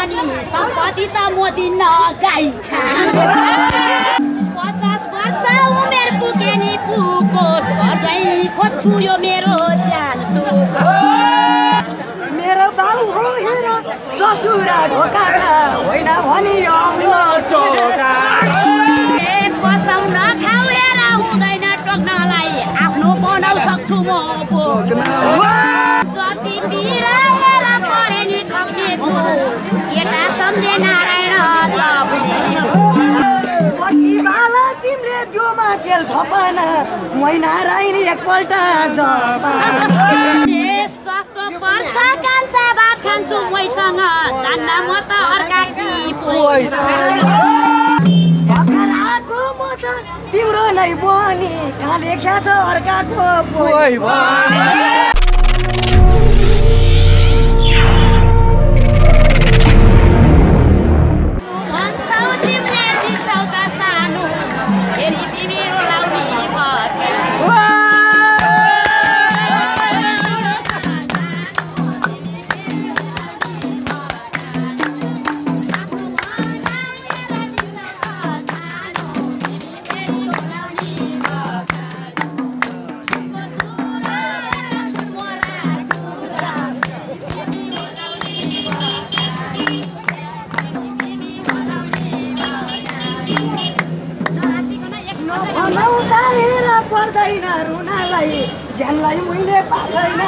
नि सम्पत्ति त मोदी नगाई 50 वर्ष उमेर पुगे नि पुगोस् घर चाहिँ खोज्छु यो मेरो ज्यान मेरो बाउ हो हेर ससुरा ढोकाका होइन भनी आउलो टोका बसाउन खाउरेर हुँदैन टोक्नलाई आफ्नो बनाउ सक्छु म जति बिराएर परे नि खप्ने छु केटा सम्झे नारायण बाला तिमीले दियोमा तेल थपन मै नारायण एकपल्ट सस्तो पर्छ कान्छा भात खान्छु मैसँग जान्न म त अर्का कि सखराको म त तिम्रो नै बनी कहाँ लेख्या छ अर्काको पोइ पर्दैन रुनालाई ज्यानलाई मैले पाछैन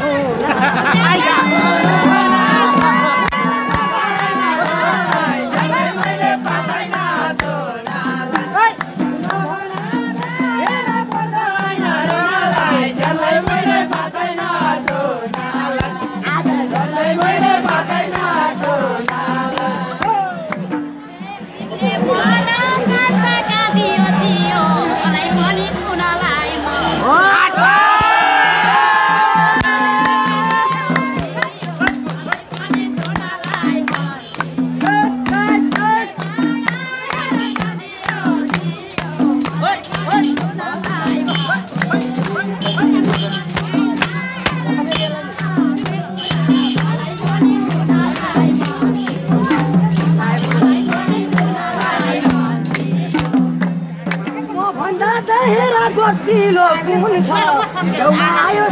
गोतिलो कुन छ छेउमा आयो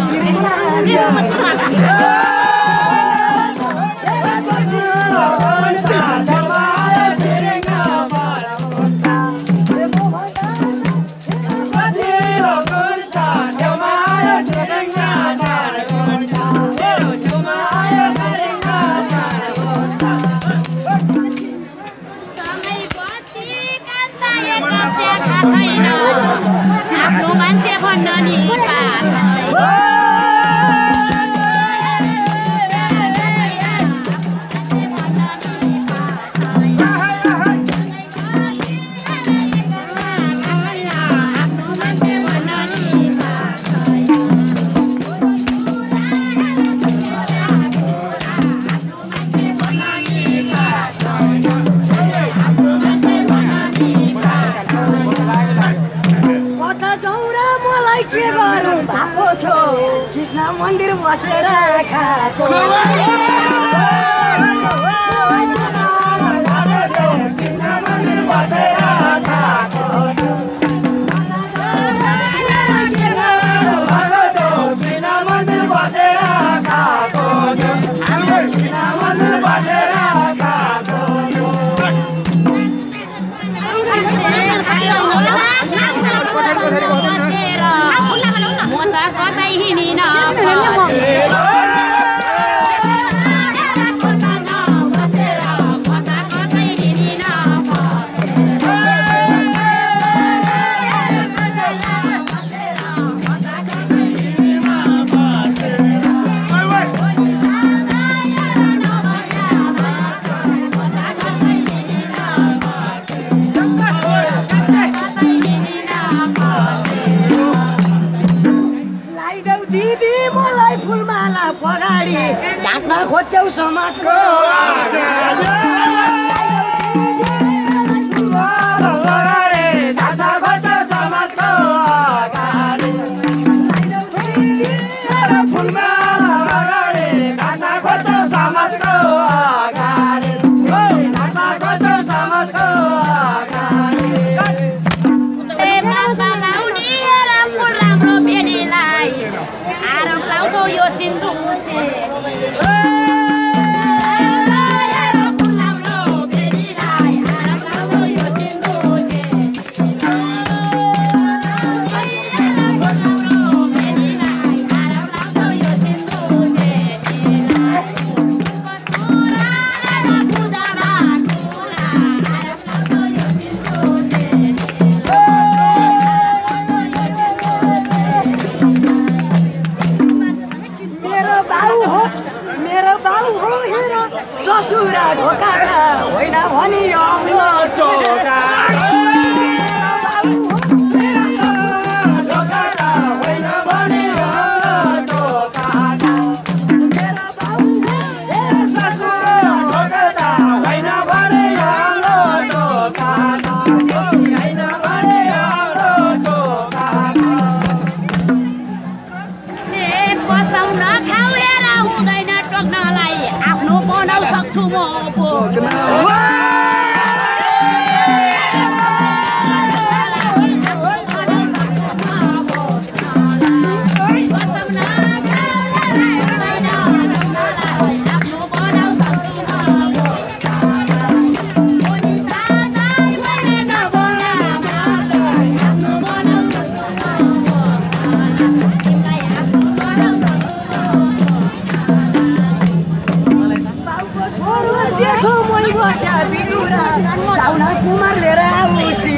आफ्नो मान्छे भन्न नि कृष्ण मन्दिर बसेर खाएको ढाक्न खोज्छौ समाजको हेर ससुरा ढोकाका होइन भनी अम्लो टोका कुमार लिएर आउसी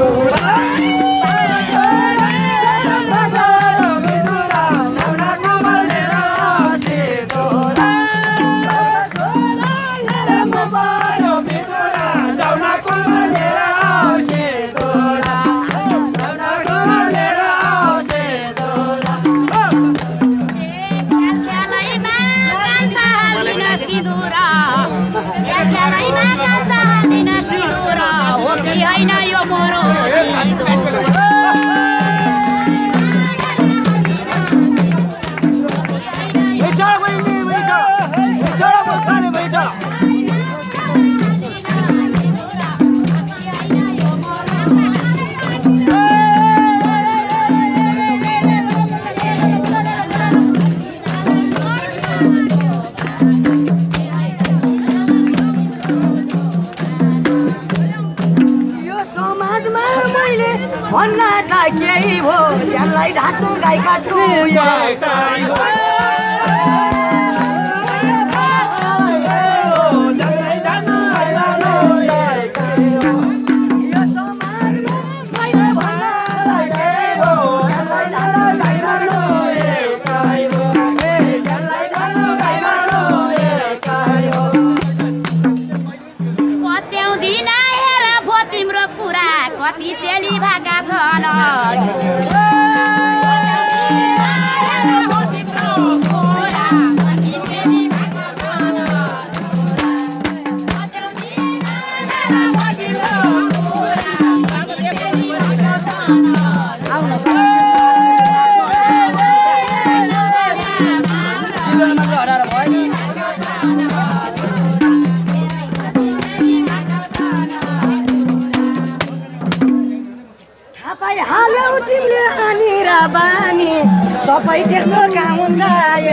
भन्न त केही भो ज्यानलाई ढाक्नु गाई काट्नु सबै देख्नु कहाँ हुन्छ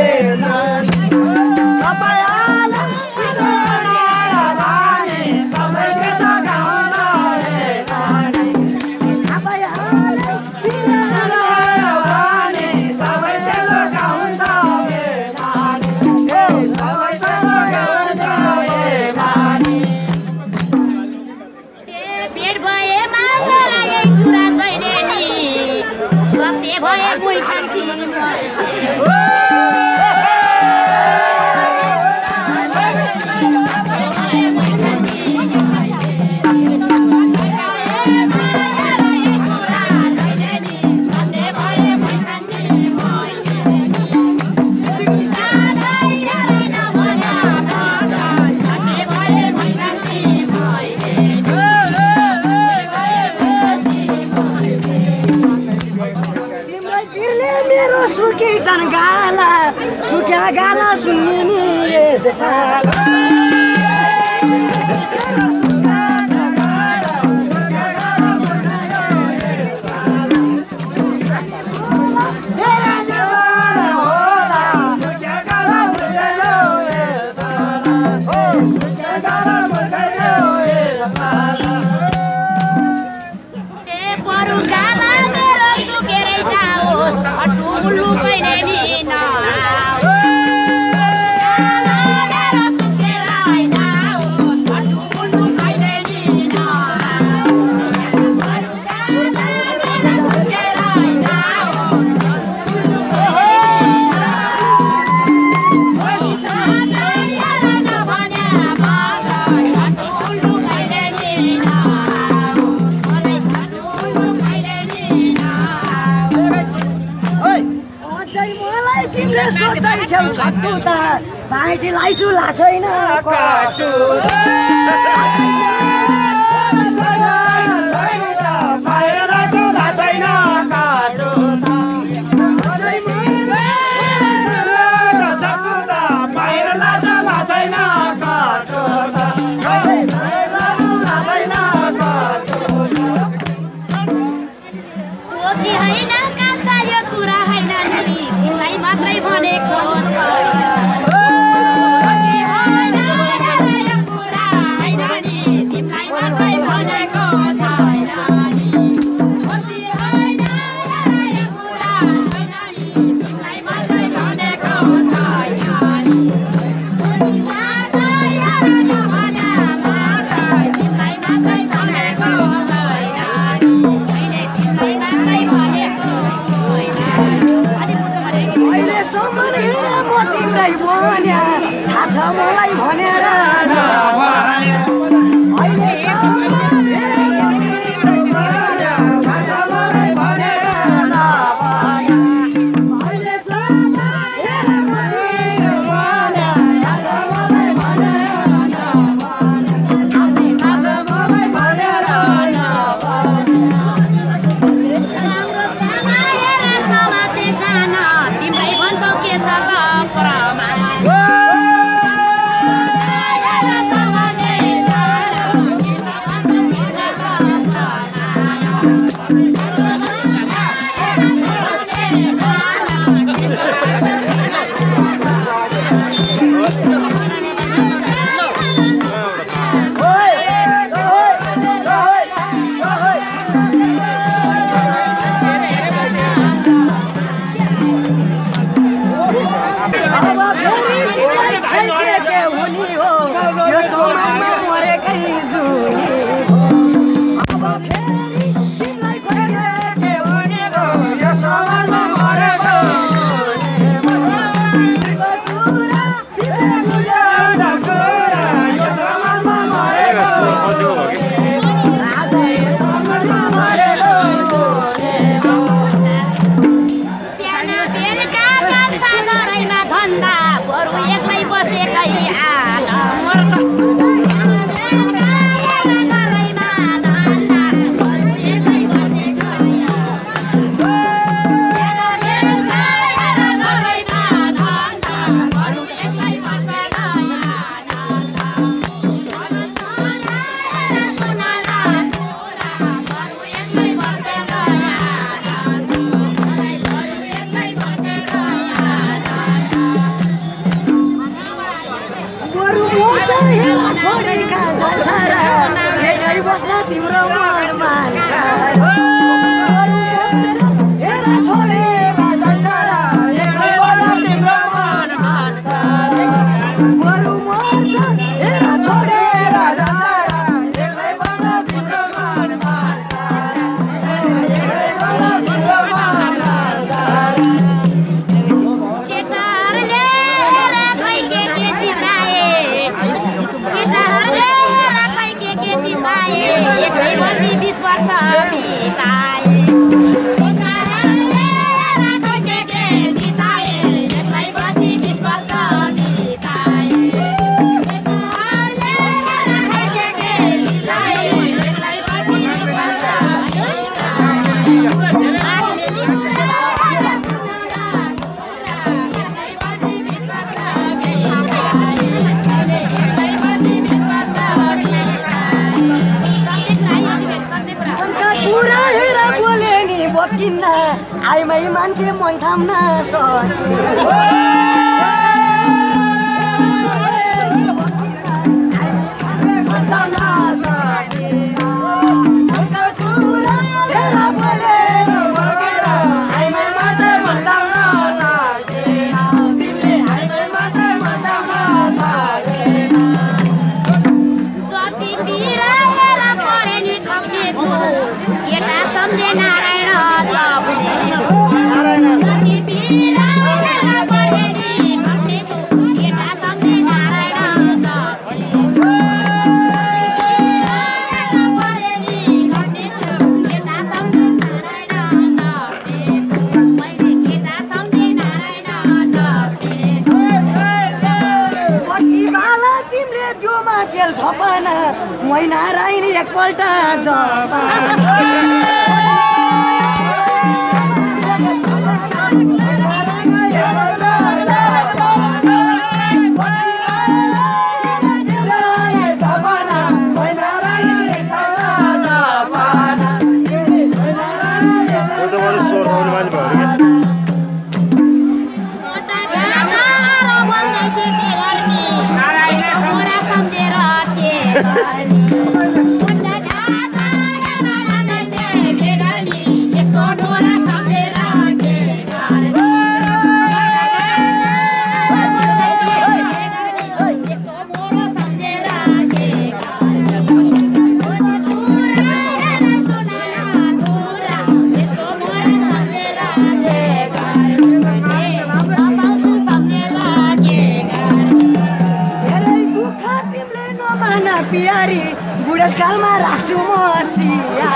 सुक्या गाला सुन्ने काटु त भाइटीलाई चुला छैन काटु मलाई भनेर तिम्रो मन मान्छ हेरा छोडेर जान्छ र एक्लै बस्न तिम्रो मन मान्छ बरु मर्छ हेरा छोडेर जान्छ र एक्लै बस्न तिम्रो मन मान्छ एक्लै बस्न तिम्रो मन मान्छ केटाहरुले राखै के चिताए केटाहरुले राखै के चिताए एक्लै बसी 20 वर्ष बिताए केटाहरुले राखै के चिताए एक्लै बसी 20 वर्ष बिताए केटाहरुले राखै के चिताए एक्लै बसी 20 वर्ष कुरा हेर बोले नि बोकिन्न आइमै मान्छे मन थाम्न नारायण अघि बाला तिमीले त्योमा तेल थपन मैना राइन एकपल्ट जपान पियारी बुढेसकालमा राख्छु म सिया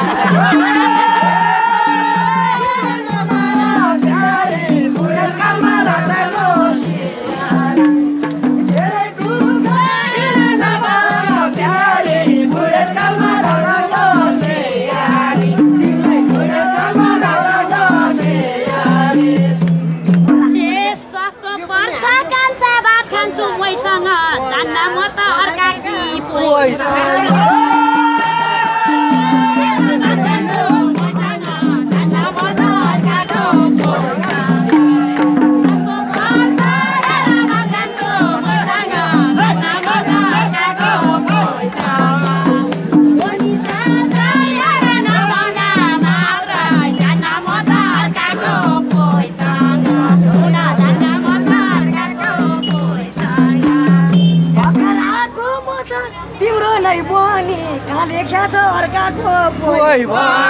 तिम्रो नै बनी कहाँ लेख्या छ अर्काको पोइ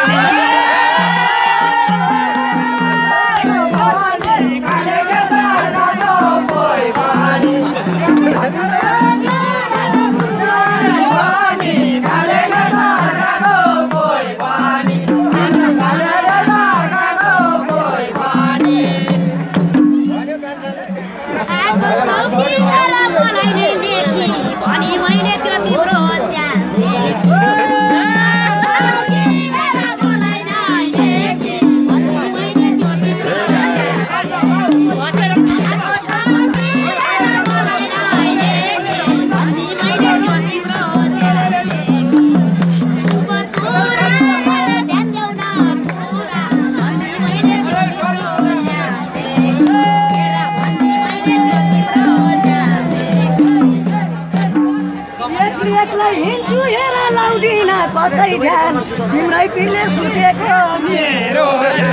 हिँड्छु हेर लाउँदिन कतै ध्यान तिम्रै पिरले सुतेको मेरो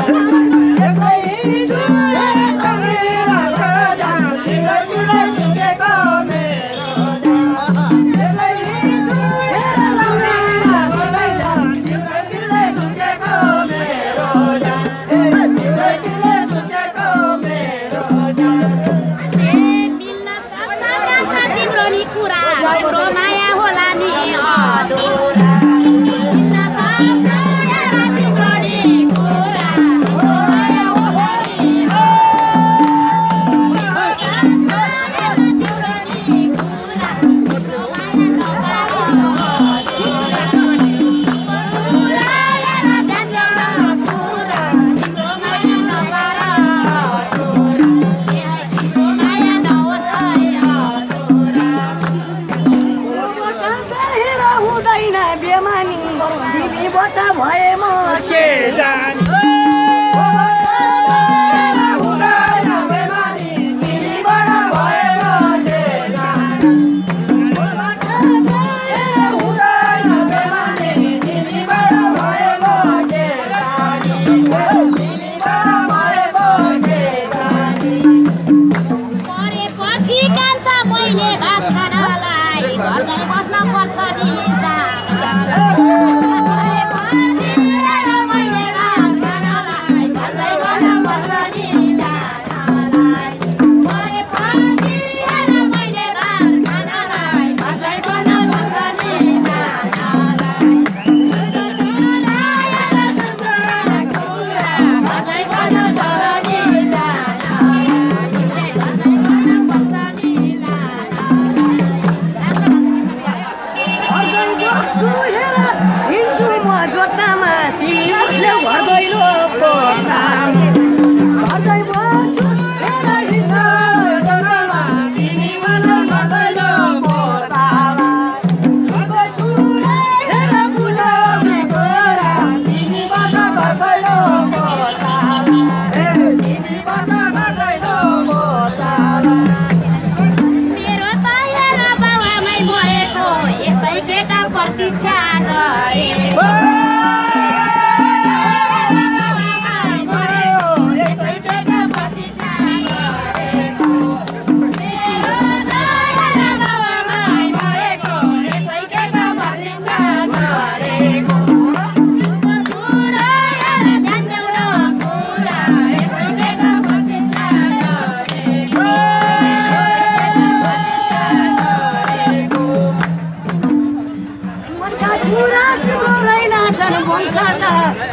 भए म के जान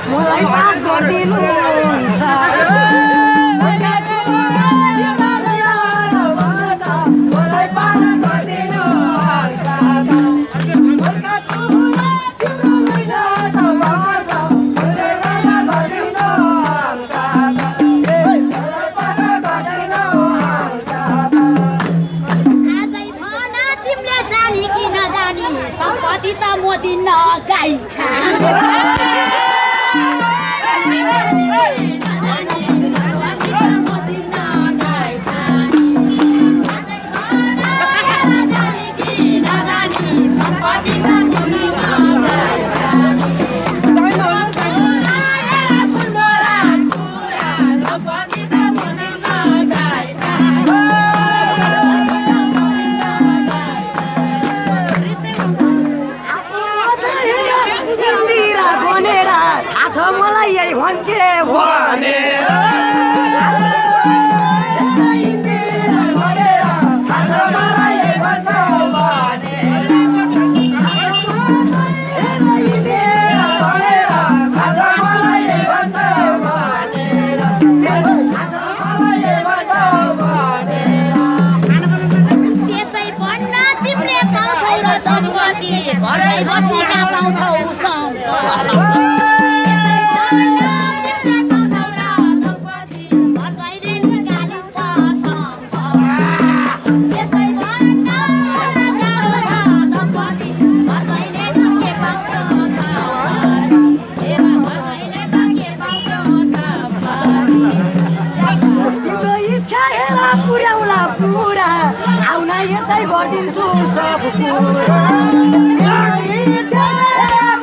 मलाई पास गरिदिनु मलाई यही भन्छे त्यसै भन्न तिमीले पाउँछौ र सम्पत्ति घरमै बस्नेका पाउँछौ पुर्याउला पुरा आउन यतै गरिदिन्छु सब कुरा